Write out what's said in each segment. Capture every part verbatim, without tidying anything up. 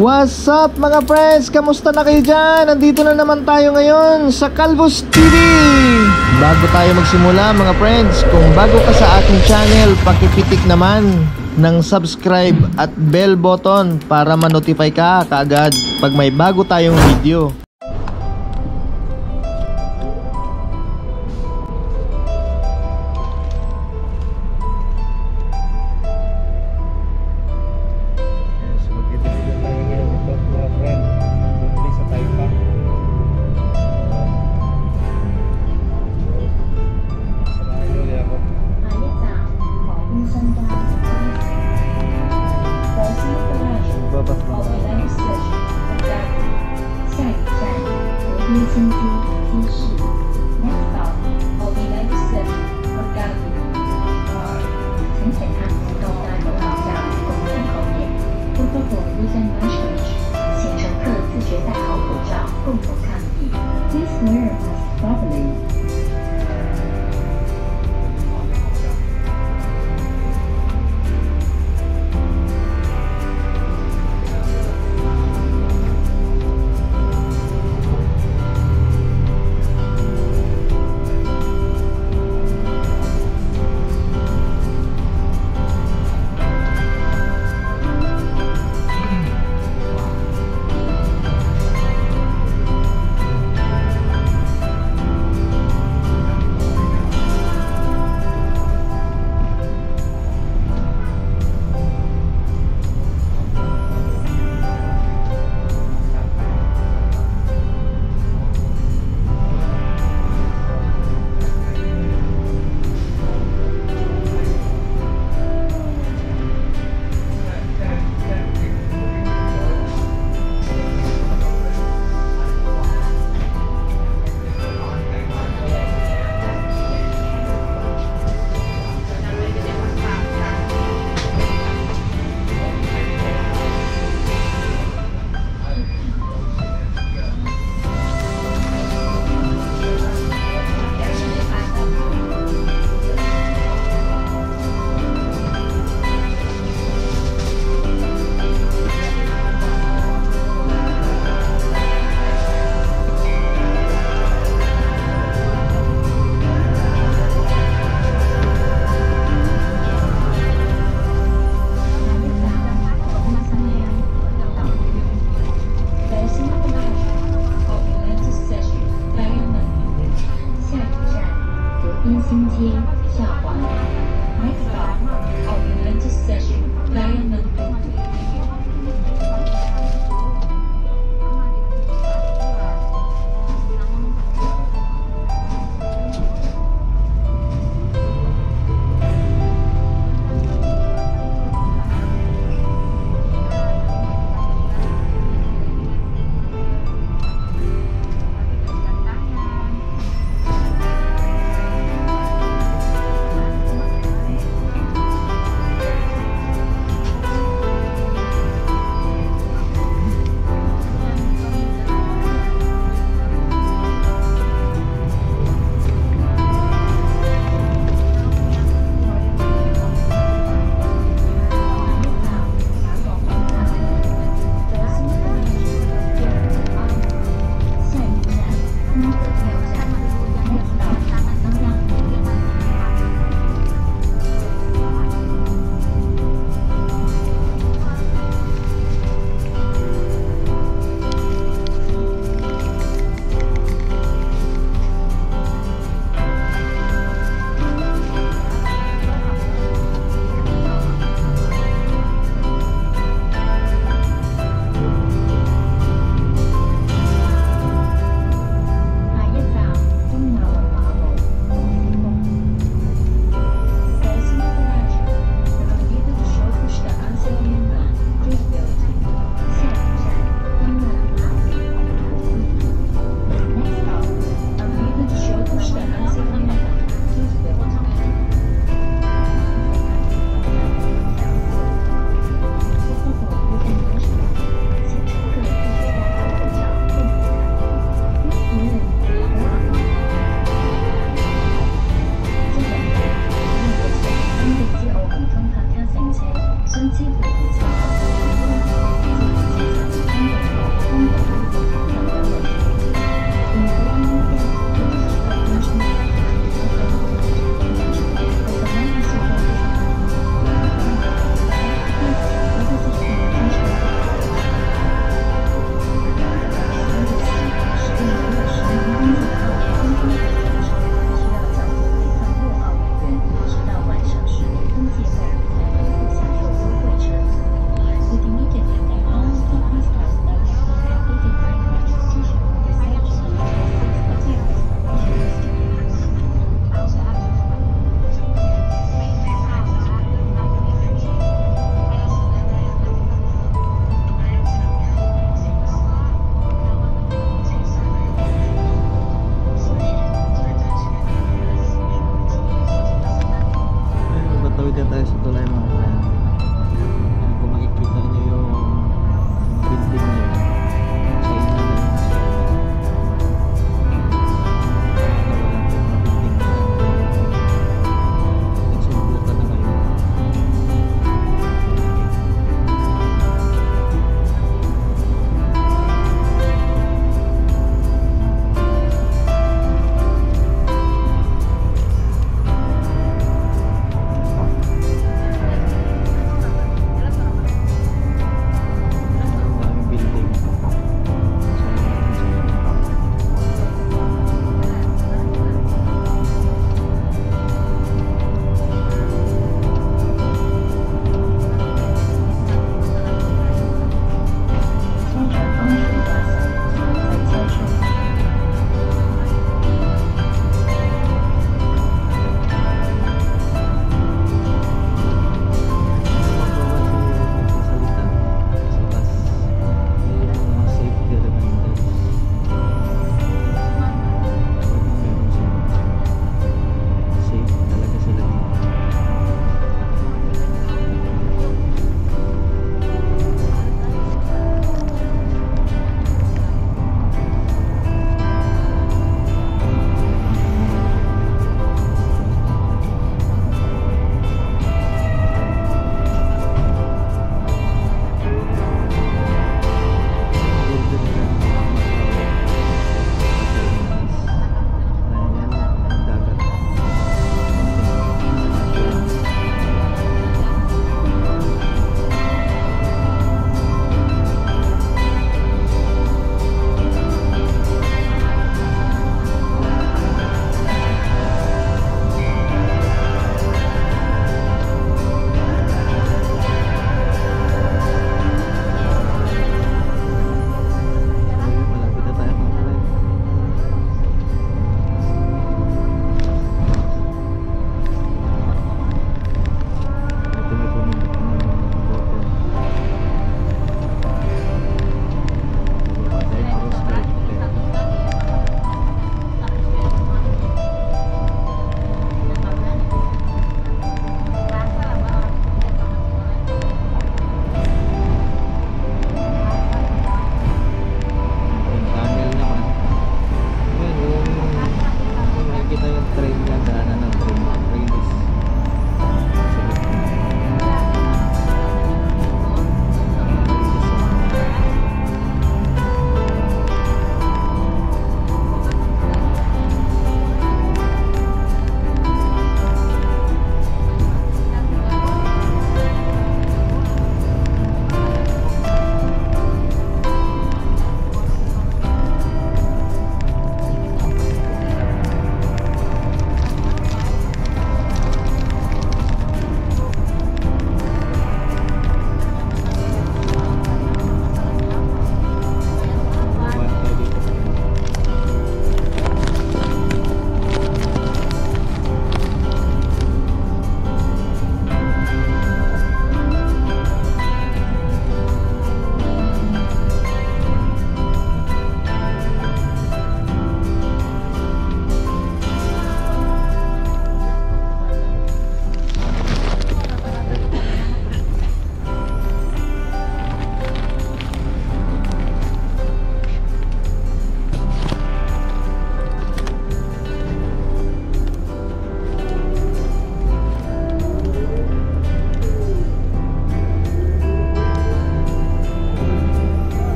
What's up mga friends? Kamusta na kayo dyan? Nandito na naman tayo ngayon sa Calvos T V. Bago tayo magsimula mga friends, kung bago ka sa aking channel, pakipitik naman ng subscribe at bell button para ma-notify ka kaagad pag may bago tayong video.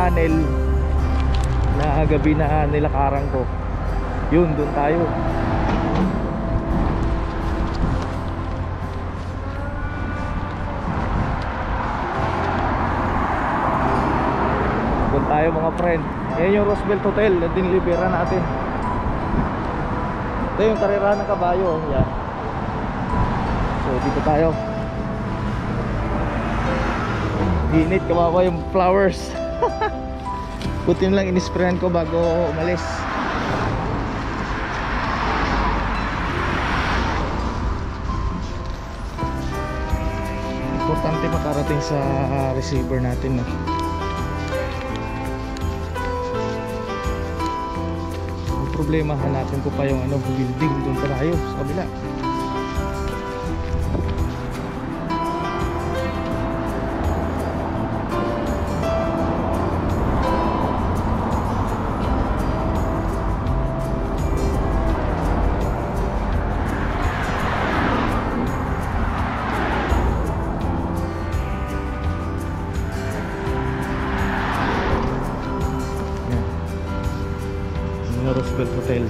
tunnel na gabi na nilakaran ko. Yun, doon tayo. Doon tayo mga friend. Yan yung Roosevelt Hotel na dinilibera natin. Ito yung karera ng kabayo. Yan. So dito tayo. Init, kawawa yung flowers. Buti lang inisprayan ko bago umalis. Importante makarating sa receiver natin, no? Ang problema, hanapin ko pa yung ano, building doon pa tayo sa kabila. Roosevelt Hotel.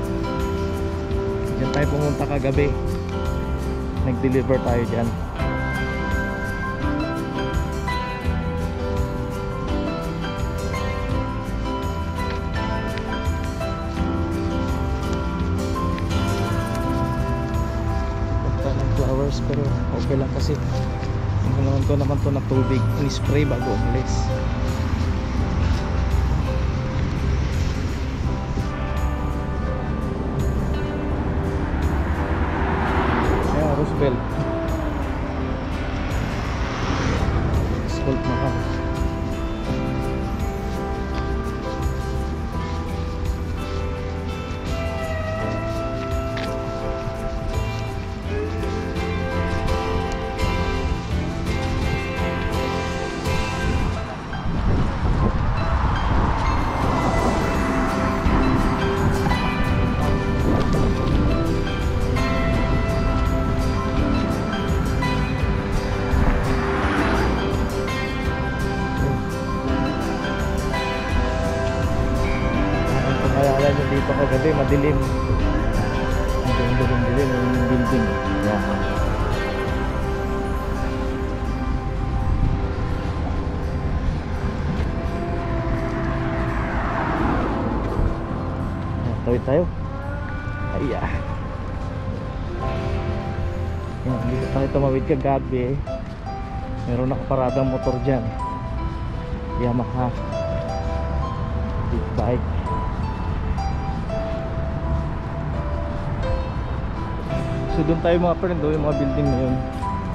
Diyan tayo pumunta kagabi. Nag-deliver tayo dyan. Punta ng flowers pero okay lang kasi naman to naman to na tubig. In-spray bago umalis. Roosevelt Roosevelt Macau. Dito kagabi madilim. Ang dilim-dilim yung building. Yan. Tawid tayo. Ay ah. Yan, dito tayo tumawid kagabi. Meron nakaparadang motor dyan. Yamaha big bike. So doon tayo mga friend, oh, yung mga building na yun.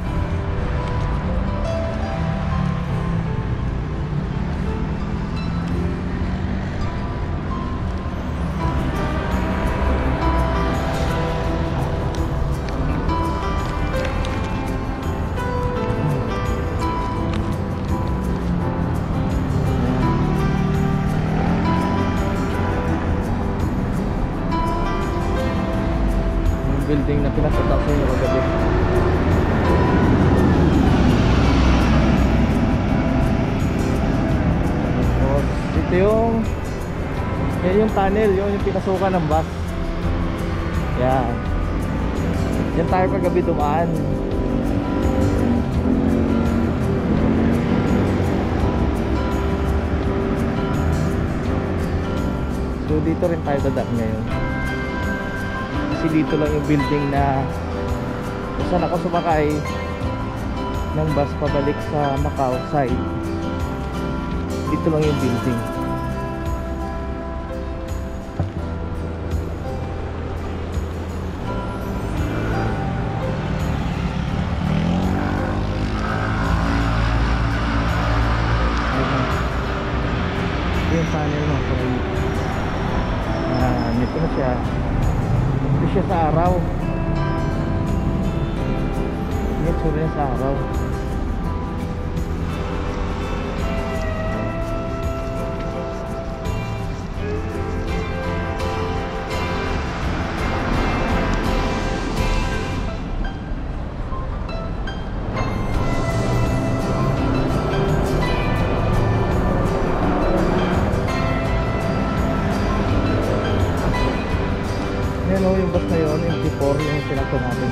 Building na pinakita ko yung kagabi. Tapos ito yung yan yung tunnel, yun yung pinasukan ng bus. Yan. Yan tayo kagabi dumaan. So dito rin tayo dadaan ngayon. Kasi dito lang yung building na saan ako sumakay ng bus pabalik sa Macau side. Dito lang yung building. Yung tunnel mo so, uh, nito na siya. Ito siya sa araw. Yan sure niya sa araw. Yan o, yung bus na yun, M T four, yung sinakto natin.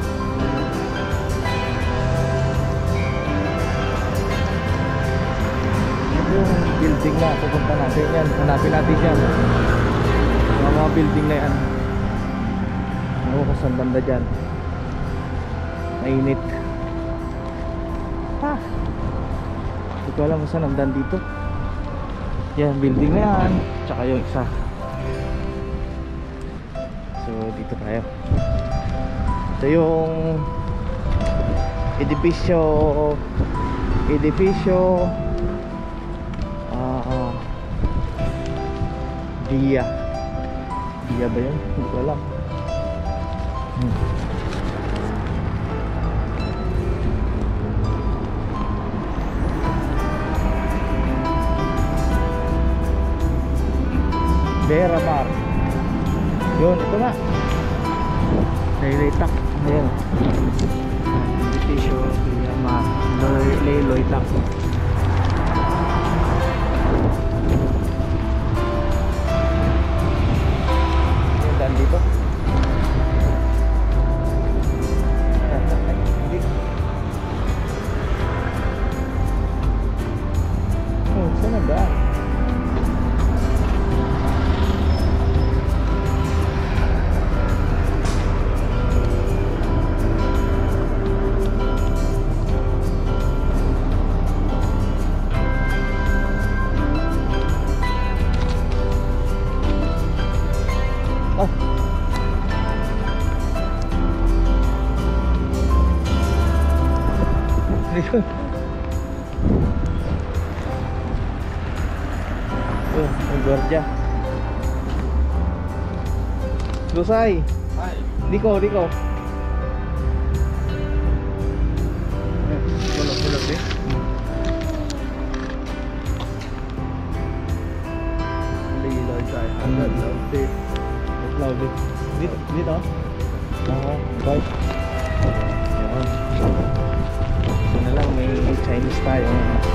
Ito yung building na pupunta natin yan. Hanapin natin yan. Yung mga building na yan. Ano kung saan banda dyan. Mainit. Ha! Hindi ko alam kung saan ang dito. Yan, building na yan. Tsaka yung isa. So, dito tayo. Ito yung edipisyo edipisyo ah uh, Dia Dia ba yun? Hindi ko alam. hmm. Vera Mar. Yun, ito na. Layloy-tak. Ayan. Edipisyo Vera Mar. Layloy-tak. Yung daan dito. Hindi. Oh, saan na daan? Oh, ang gwardiya. Lusay. Hi. Diko, diko. Bulok-bulok eh. Liloy tayo. Hanggang lauti. Lauti. Dito, dito. Oo, bye. Yan. Ito na lang, may Chinese tayo.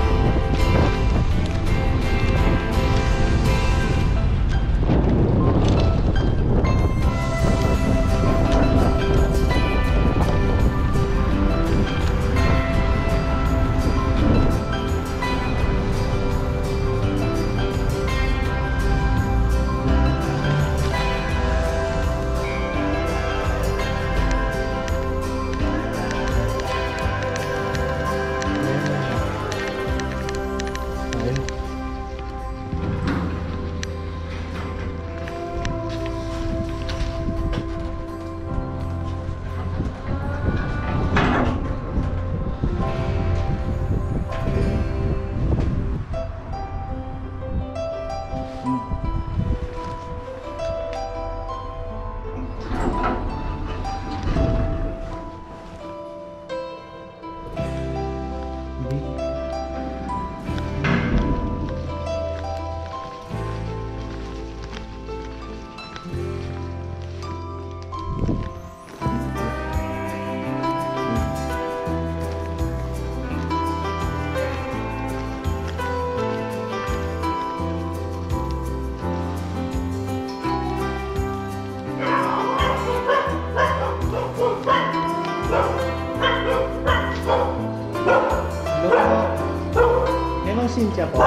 Cynthia po.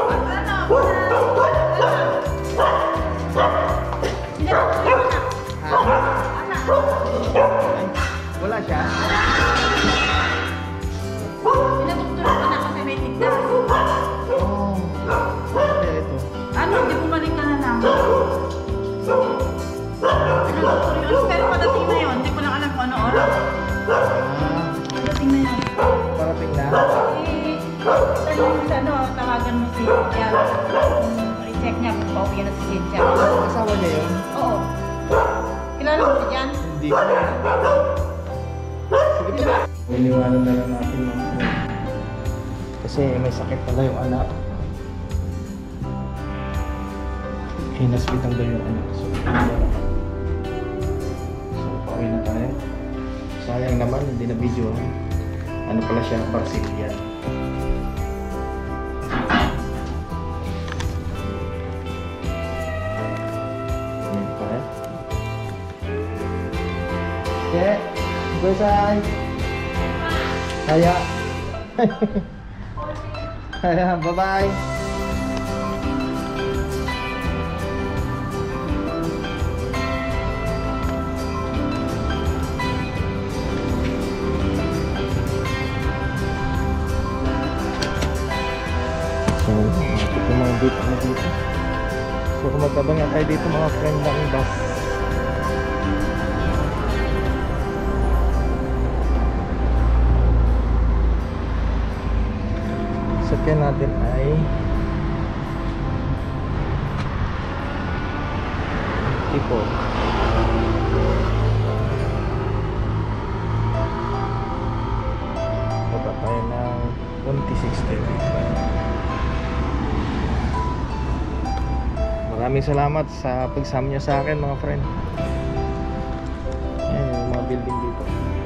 Wala siya? Pinadoktor ko na kasi may tigdas. Oh. Okay, ito. Ano, hindi bumalik ka na lang. Pinadoktor yun. Pero padating na yun. Hindi ko lang alam kung ano oras. Ah, Padating na yun. parating na? Eh, tanong sa ano, tawagan mo si Cynthia. Um, i-check niya kung pauwi na si Cynthia. Asawa niya yun? Oo. Kilala mo siya dyan? Hindi ko. Sige pa. Iniwanan na lang natin mga friend. Kasi may sakit pala yung anak. Hinaspital daw yung anak. So, so pauwi na tayo. Sayang naman, hindi na video. Ano pala siya, Brazilian. Ayan tayo. Che, Gusay. Kaya. Kaya, bye-bye. So, yung mga dito na dito. So, kung magtabang nga tayo dito mga friend ng bus. Sakyan natin ay tipo baba tayo ng twenty-six thirty. Maraming salamat sa pagsama niyo sa akin mga friend. Ayan yung mga building dito.